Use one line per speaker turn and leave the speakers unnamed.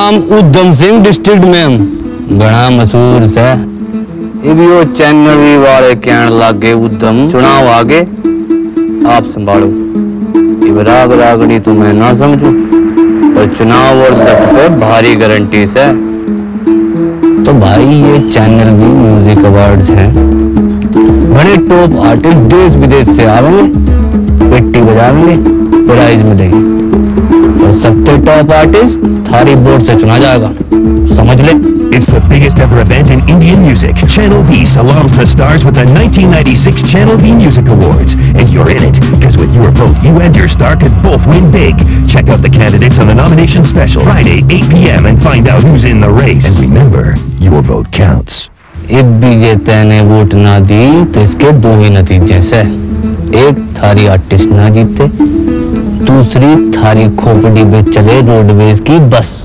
नाम उधम सिंह डिस्ट्रिक्ट में बड़ा मशहूर है। वो चैनल वाले कहने लगे उधम चुनाव आगे आप संभालो। राग रागनी तो मैं ना समझू, पर चुनाव और तक पे भारी गारंटी है। तो भाई ये चैनल भी म्यूजिक अवार्ड्स हैं, बड़े टॉप आर्टिस्ट देश विदेश से आवेंगे, पेटी बजावेंगे, प्राइज मिलेगी और सबसे टॉप आर्टिस्ट थारी बोर्ड से चुना जाएगा, समझ ले।
It's the biggest ever event in Indian music. Channel V salams the stars with the 1996 Channel V Music Awards. And you're in it, because with your vote, you and your star could both win big. Check out the candidates on the nomination special, Friday, 8 p.m. and find out who's in the race. And remember, your vote counts.
एक भी ये तैने vote ना दी तो इसके दो ही नतीजे से। एक थारी आर्टिस्ट ना जीते, दूसरी थारी खोपड़ी में चले रोडवेज की बस।